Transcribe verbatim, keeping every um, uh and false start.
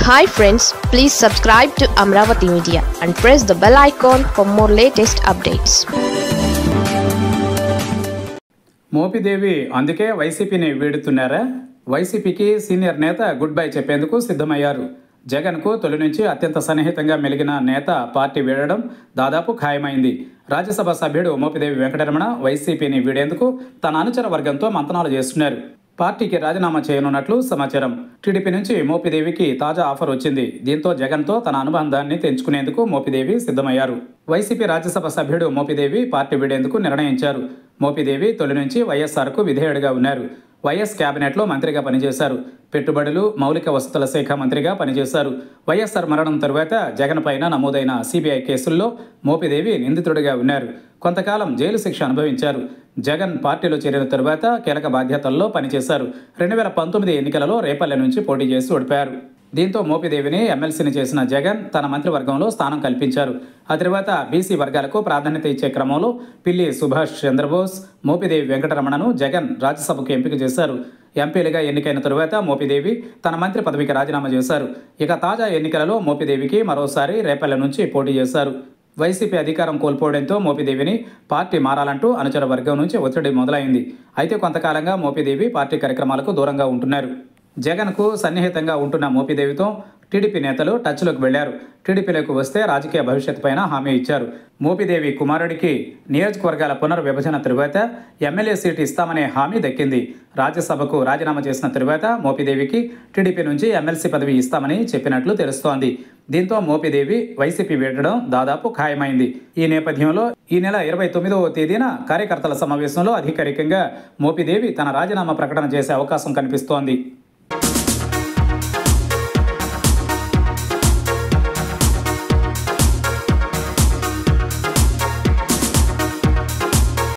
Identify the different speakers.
Speaker 1: Hi friends, please subscribe to Amravati Media and press the bell icon for more latest updates.
Speaker 2: Mopidevi అందుకే వైసీపీని వీడుతున్నారా? వైసీపీకి senior నేత good bye చెప్పేందుకు సిద్ధమయ్యారు. జగన్కు తొలి నుంచి అత్యంత సన్నిహితంగా మెలిగిన నేత పార్టీ వీడడం దాదాపు ఖాయమైంది. రాజ్యసభ సభ్యుడు మోపిదేవి వెంకటరమణ వైసీపీని వీడేందుకు తన అనుచర వర్గంతో మంతనాలు చేస్తున్నారు. పార్టీకి రాజీనామా చేయనున్నట్లు సమాచారం. టీడీపీ నుంచి మోపిదేవికి తాజా ఆఫర్ వచ్చింది. దీంతో జగన్తో తన అనుబంధాన్ని తెంచుకునేందుకు మోపిదేవి సిద్ధమయ్యారు. వైసీపీ రాజ్యసభ సభ్యుడు మోపిదేవి పార్టీ వీడేందుకు నిర్ణయించారు. మోపిదేవి తొలి నుంచి వైఎస్ఆర్కు విధేయుడిగా ఉన్నారు. వైఎస్ క్యాబినెట్లో మంత్రిగా పనిచేశారు. పెట్టుబడులు, మౌలిక వసతుల శాఖ మంత్రిగా పనిచేశారు. వైఎస్ఆర్ మరణం తరువాత జగన్ పైన నమోదైన సిబిఐ కేసుల్లో మోపిదేవి నిందితుడిగా ఉన్నారు. కొంతకాలం జైలు శిక్ష అనుభవించారు. జగన్ పార్టీలో చేరిన తరువాత కీలక బాధ్యతల్లో పనిచేశారు. రెండు వేల పంతొమ్మిది ఎన్నికలలో రేపల్లె నుంచి పోటీ చేసి ఓడిపారు. దీంతో మోపిదేవిని ఎమ్మెల్సీని చేసిన జగన్ తన మంత్రివర్గంలో స్థానం కల్పించారు. ఆ తర్వాత బీసీ వర్గాలకు ప్రాధాన్యత ఇచ్చే క్రమంలో పిల్లి సుభాష్ చంద్రబోస్, మోపిదేవి వెంకటరమణను జగన్ రాజ్యసభకు ఎంపిక చేశారు. ఎంపీలుగా ఎన్నికైన తరువాత మోపిదేవి తన మంత్రి పదవికి రాజీనామా చేశారు. ఇక తాజా ఎన్నికలలో మోపిదేవికి మరోసారి రేపల్లె నుంచి పోటీ చేశారు. వైసీపీ అధికారం కోల్పోవడంతో మోపిదేవిని పార్టీ మారాలంటూ అనుచర వర్గం నుంచి ఒత్తిడి మొదలైంది. అయితే కొంతకాలంగా మోపిదేవి పార్టీ కార్యక్రమాలకు దూరంగా ఉంటున్నారు. జగన్కు సన్నిహితంగా ఉంటున్న మోపిదేవితో టీడీపీ నేతలు టచ్లోకి వెళ్లారు. టీడీపీలోకి వస్తే రాజకీయ భవిష్యత్తు పైన హామీ ఇచ్చారు. మోపిదేవి కుమారుడికి నియోజకవర్గాల పునర్విభజన తరువాత ఎమ్మెల్యే సీటు ఇస్తామనే హామీ దక్కింది. రాజ్యసభకు రాజీనామా చేసిన తరువాత మోపిదేవికి టీడీపీ నుంచి ఎమ్మెల్సీ పదవి ఇస్తామని చెప్పినట్లు తెలుస్తోంది. దీంతో మోపిదేవి వైసీపీ వీడడం దాదాపు ఖాయమైంది. ఈ నేపథ్యంలో ఈ నెల ఇరవై తొమ్మిదవ తేదీన కార్యకర్తల సమావేశంలో అధికారికంగా మోపిదేవి తన రాజీనామా ప్రకటన చేసే అవకాశం కనిపిస్తోంది.